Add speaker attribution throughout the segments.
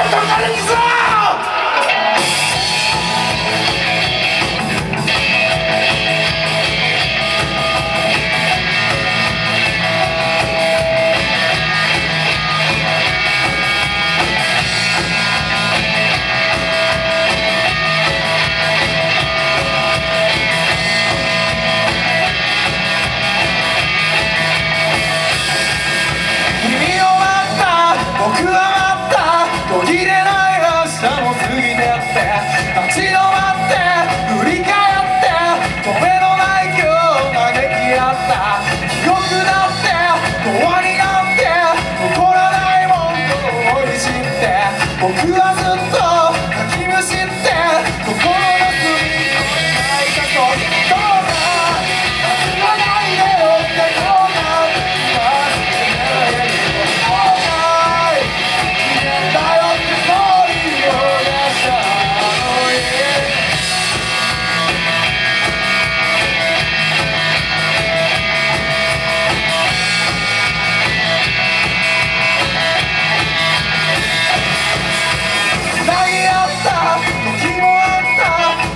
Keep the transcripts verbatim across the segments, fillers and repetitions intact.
Speaker 1: 僕はずっとかきむしって心の隅に泣いたとどうか忘れないでよってどうか忘れないでよ後悔記念だよってストーリーを出したのに時もあった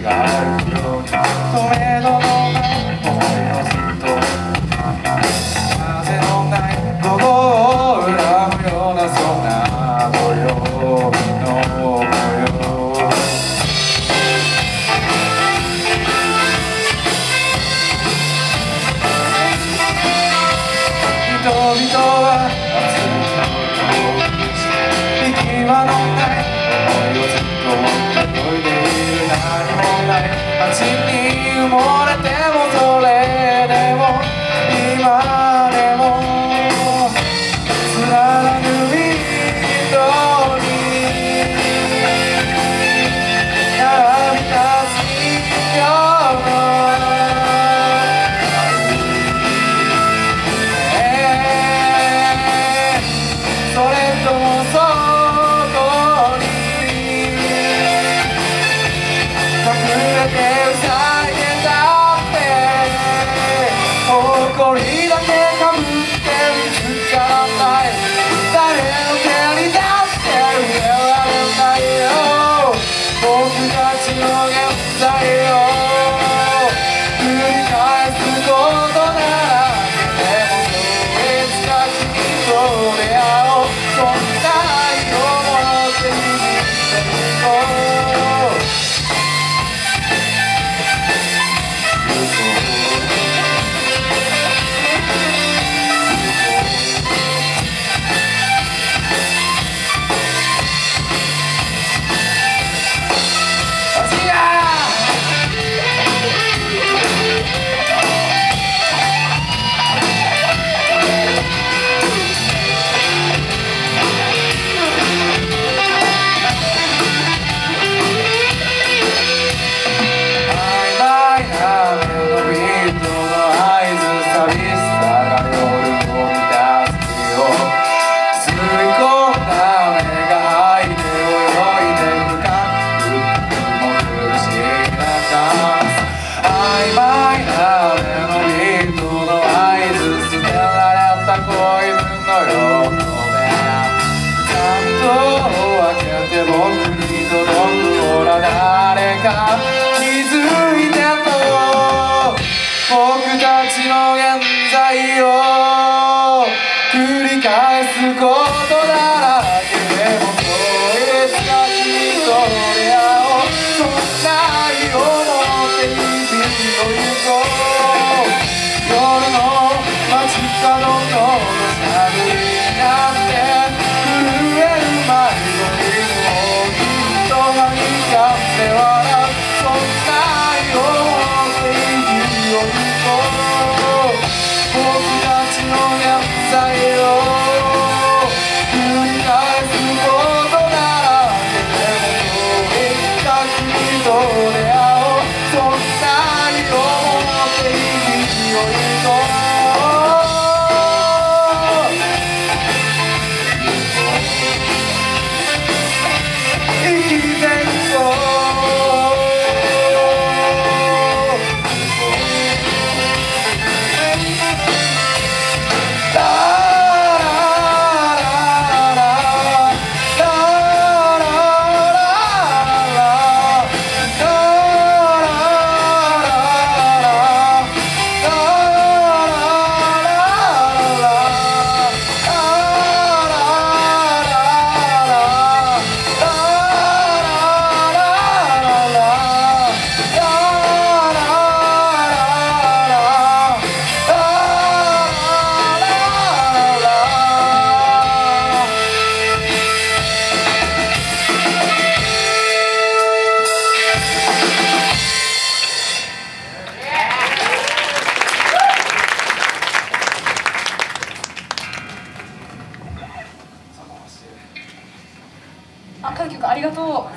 Speaker 2: あ、各局ありがとう。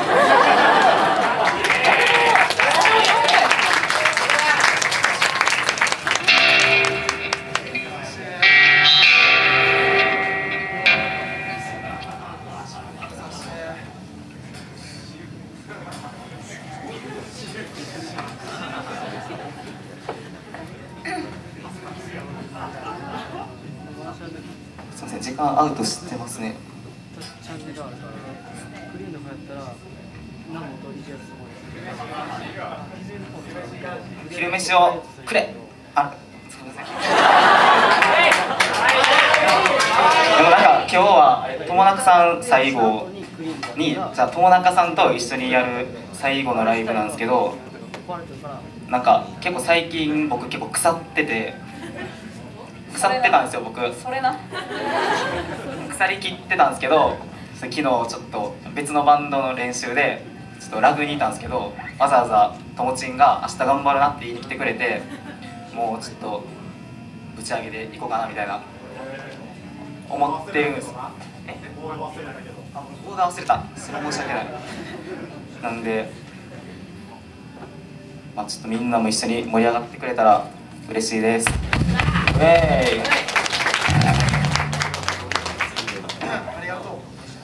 Speaker 1: すいません、時間アウトしてますね。
Speaker 3: チャンネルあるから、クリーンの方やったら、何も取りやすいと思います。 昼飯をくれ。あ、すみません。でもなんか今日は友中さん最後に、じゃあ友中さんと一緒にやる最後のライブなんですけど、なんか結構最近僕結構腐ってて腐ってたんですよ。僕
Speaker 2: それな
Speaker 3: 腐りきってたんですけど、昨日ちょっと別のバンドの練習でちょっとラグにいたんですけど、わざわざともちんが明日頑張るなって言いに来てくれて、もうちょっとぶち上げでいこうかなみたいな思ってるんです。えオーダー忘れた。それ申し訳ない。なんでまあちょっとみんなも一緒に盛り上がってくれたら嬉しいです。ウェーイ。
Speaker 1: ありがとう。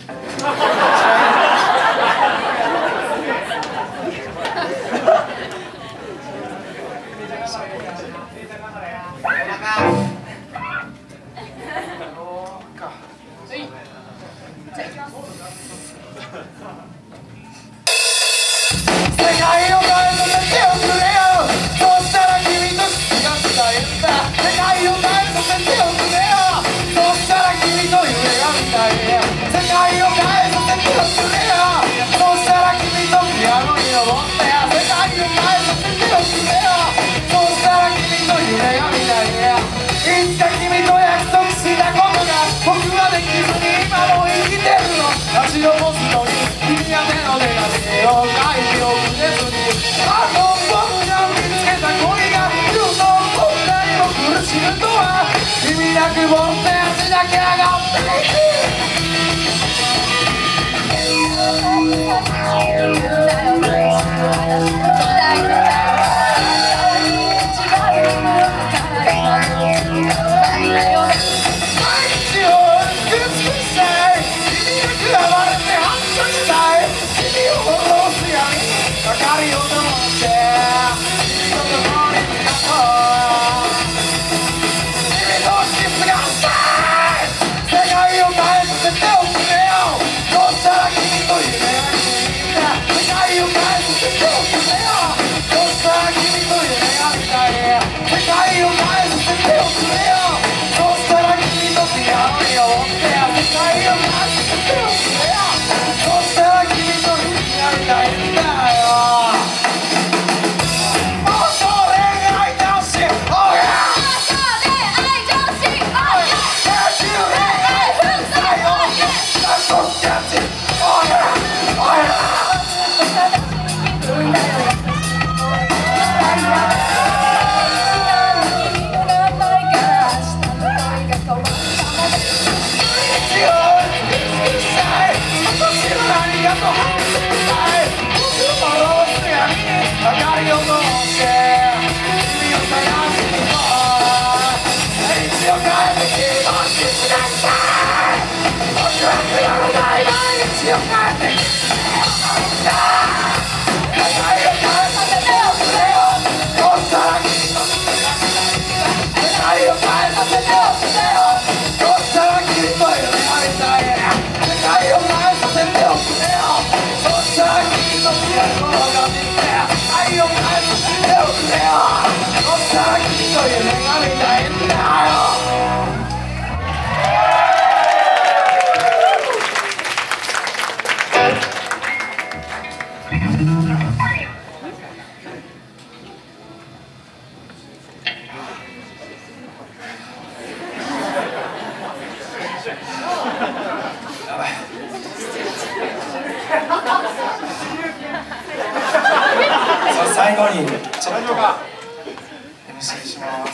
Speaker 1: 最後にちょっと エムシー します。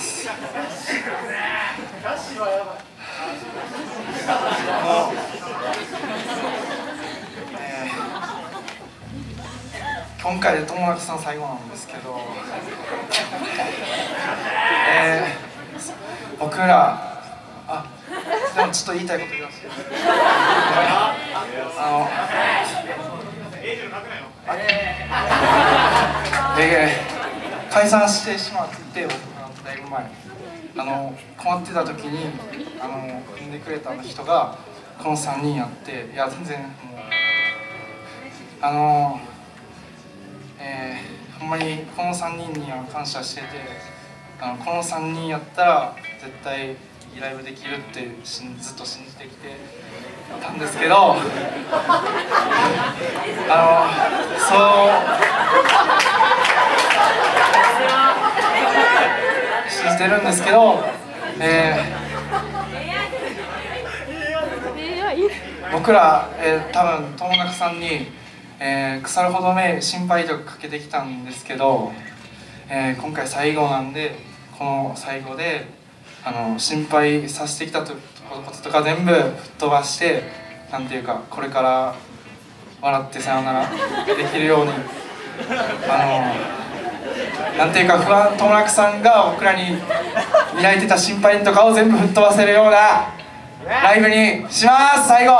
Speaker 1: あの、えー、今回で友達さん最後なんですけど、えー、僕らあでもちょっと言いたいこと言わせて。あので解散してしまって僕がだいぶ前あの困ってた時にあの呼んでくれた人がこのさんにんやって、いや全然もうあのえー、ほんまにこのさんにんには感謝してて、あのこのさんにんやったら絶対いいライブできるってしんずっと信じてきてたんですけど、あのそう信じてるんですけど、えー、僕ら、えー、多分友中さんに、えー、腐るほど目心配力かけてきたんですけど、えー、今回最後なんで、この最後であの心配させてきたこととか全部吹っ飛ばして、なんていうかこれから笑ってさよならできるように、あのなんていうか不安、友中さんが僕らに抱いてた心配とかを全部吹っ飛ばせるようなライブにします。最後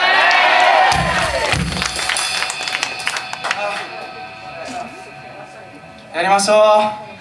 Speaker 1: やりましょう。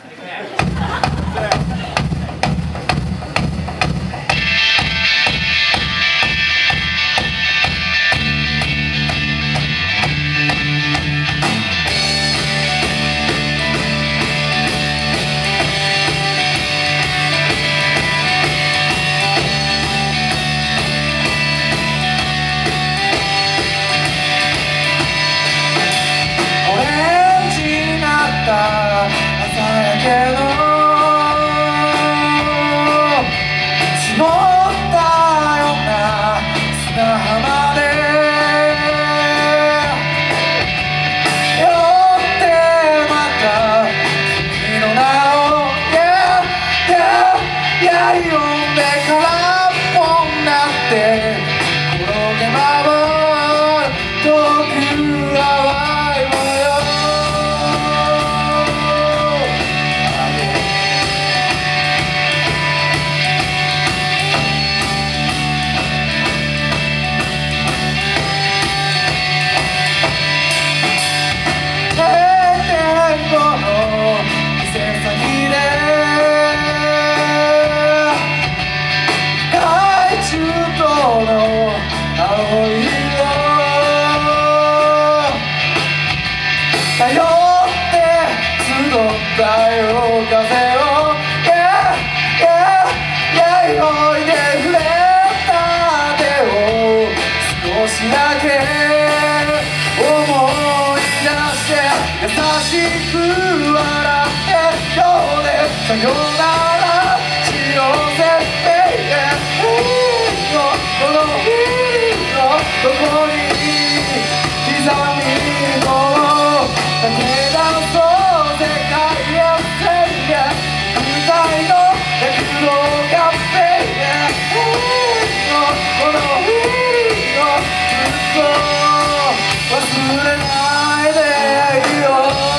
Speaker 1: さよならしようぜベイベー、このフィーリングをどこに刻み込もう、だけ出そう世界へ宣言、不在の躍動がベイベー、このフィーリングをずっと忘れないでいよう。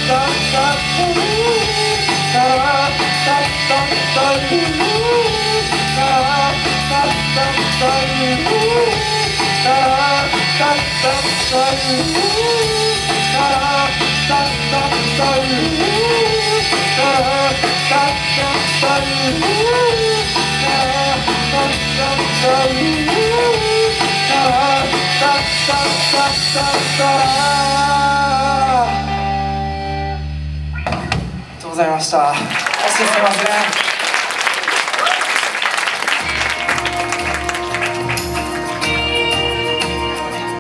Speaker 1: ございました。そしてすみません。